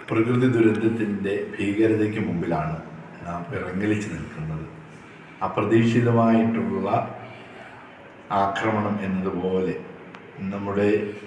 പ്രകൃതി ദുരന്തത്തിൻ്റെ ഭീകരതയ്ക്ക് മുമ്പിലാണ് നാം വിറങ്ങലിച്ച് നിൽക്കുന്നത്. അപ്രതീക്ഷിതമായിട്ടുള്ള ആക്രമണം എന്നതുപോലെ നമ്മുടെ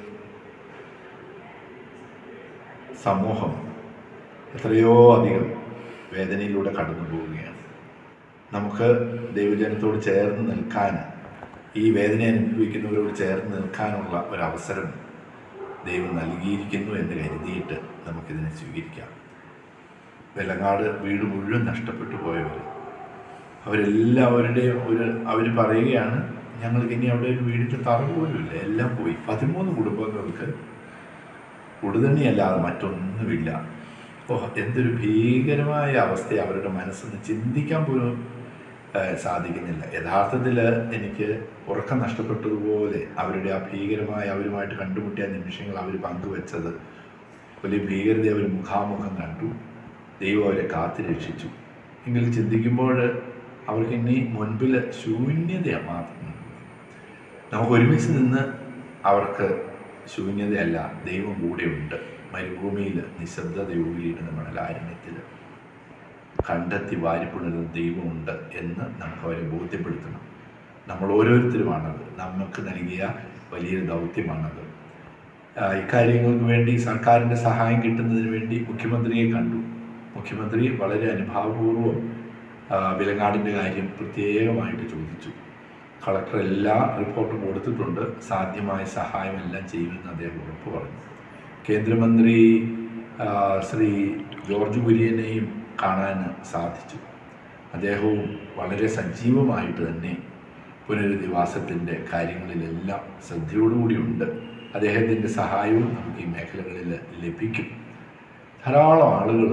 സമൂഹം എത്രയോ അധികം വേദനയിലൂടെ കടന്നു പോവുകയാണ്. നമുക്ക് ദൈവജനത്തോട് ചേർന്ന് നിൽക്കാൻ, ഈ വേദന അനുഭവിക്കുന്നവരോട് ചേർന്ന് നിൽക്കാനുള്ള ഒരവസരം ദൈവം നൽകിയിരിക്കുന്നു എന്ന് കരുതിയിട്ട് നമുക്കിതിനെ സ്വീകരിക്കാം. വെല്ലങ്ങാട് വീട് മുഴുവൻ നഷ്ടപ്പെട്ടു പോയവർ, അവരെല്ലാവരുടെയും അവർ പറയുകയാണ്, ഞങ്ങൾക്ക് ഇനി അവിടെ ഒരു വീടിൻ്റെ തറ പോലുമില്ല, എല്ലാം പോയി. 13 കുടുംബങ്ങൾക്ക് ഉടുതണിയല്ലാതെ മറ്റൊന്നുമില്ല. എന്തൊരു ഭീകരമായ അവസ്ഥ അവരുടെ മനസ്സിന് ചിന്തിക്കാൻ പോലും സാധിക്കുന്നില്ല. യഥാർത്ഥത്തിൽ എനിക്ക് ഉറക്കം നഷ്ടപ്പെട്ടതുപോലെ അവരുടെ ആ ഭീകരമായ, അവരുമായിട്ട് കണ്ടുമുട്ടിയ നിമിഷങ്ങൾ അവർ പങ്കുവെച്ചത്, വലിയ ഭീകരത അവർ മുഖാമുഖം കണ്ടു. ദൈവം അവരെ കാത്തു രക്ഷിച്ചു. എങ്കിലും ചിന്തിക്കുമ്പോൾ അവർക്ക് ഇനി മുൻപിൽ ശൂന്യതയാണ് മാത്രം. നമുക്ക് ഒരുമിച്ച് നിന്ന് അവർക്ക് ശൂന്യതയല്ല, ദൈവം കൂടെയുണ്ട്. മരുഭൂമിയിൽ നിശബ്ദതയോടിയിരുന്ന മണലാരണ്യത്തിൽ കണ്ടെത്തി വാരിപ്പുണരുന്ന ദൈവമുണ്ട് എന്ന് നമുക്ക് അവരെ ബോധ്യപ്പെടുത്തണം. നമ്മൾ ഓരോരുത്തരുമാണത്, നമുക്ക് നൽകിയ വലിയൊരു ദൗത്യമാണത്. ഇക്കാര്യങ്ങൾക്ക് വേണ്ടി സർക്കാരിൻ്റെ സഹായം കിട്ടുന്നതിന് വേണ്ടി മുഖ്യമന്ത്രിയെ കണ്ടു. മുഖ്യമന്ത്രി വളരെ അനുഭാവപൂർവ്വം വിലങ്ങാടിൻ്റെ കാര്യം പ്രത്യേകമായിട്ട് ചോദിച്ചു. കളക്ടർ എല്ലാ റിപ്പോർട്ടും കൊടുത്തിട്ടുണ്ട്, സാധ്യമായ സഹായമെല്ലാം ചെയ്യുമെന്ന് അദ്ദേഹം ഉറപ്പ് പറഞ്ഞു. കേന്ദ്രമന്ത്രി ശ്രീ ജോർജ് കുര്യനെയും കാണാൻ സാധിച്ചു. അദ്ദേഹവും വളരെ സജീവമായിട്ട് തന്നെ പുനരധിവാസത്തിൻ്റെ കാര്യങ്ങളിലെല്ലാം ശ്രദ്ധയോടുകൂടിയുണ്ട്. അദ്ദേഹത്തിൻ്റെ സഹായവും നമുക്ക് ഈ മേഖലകളിൽ ലഭിക്കും. ധാരാളം ആളുകൾ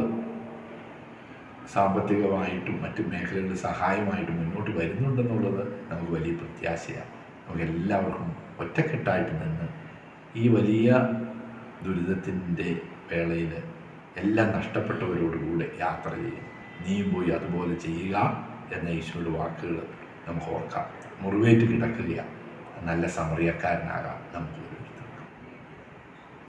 സാമ്പത്തികമായിട്ടും മറ്റു മേഖലകളിൽ സഹായമായിട്ടും മുന്നോട്ട് വരുന്നുണ്ടെന്നുള്ളത് നമുക്ക് വലിയ പ്രത്യാശയാണ്. നമുക്ക് എല്ലാവർക്കും ഒറ്റക്കെട്ടായിട്ട് നിന്ന് ഈ വലിയ ദുരിതത്തിൻ്റെ വേളയിൽ എല്ലാം നഷ്ടപ്പെട്ടവരോടുകൂടെ യാത്ര ചെയ്യും. നീയും പോയി അതുപോലെ ചെയ്യുക എന്ന ഈശോയുടെ വാക്കുകൾ നമുക്ക് ഓർക്കാം. മുറിവേറ്റ് കിടക്കുകയാണ്, നല്ല സമറിയക്കാരനാകാം നമുക്ക്.